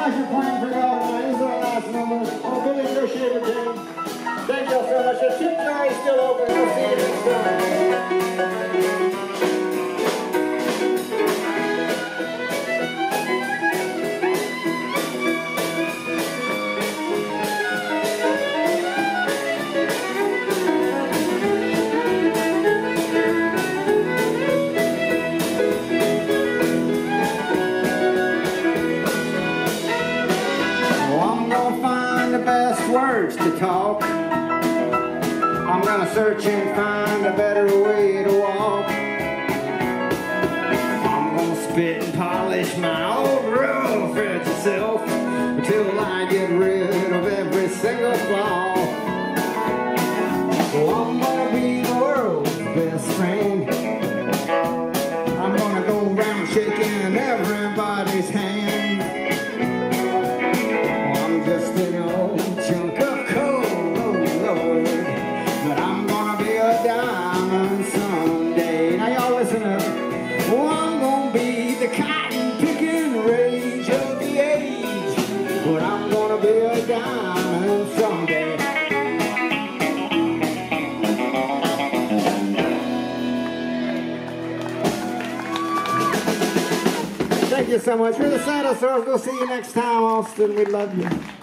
pleasure playing for y'all tonight. This is our last number. Oh, Billy, appreciate it, Jane. Thank y'all so much. The tip jar is still open. We'll see you next time. Words to talk. I'm gonna search and find a better way to walk. I'm gonna spit and polish my old rough edge self until I get rid of every single flaw. Well, I'm gonna be the world's best friend. I'm gonna go around shaking everybody's hand. Well, I'm just an old chunk of coal, oh Lord, but I'm gonna be a diamond someday. Now y'all listen up. Oh, I'm gonna be the cotton picking rage of the age, but I'm gonna be a diamond someday. Thank you so much. We're the Santa Souls. We'll see you next time, Austin. We love you.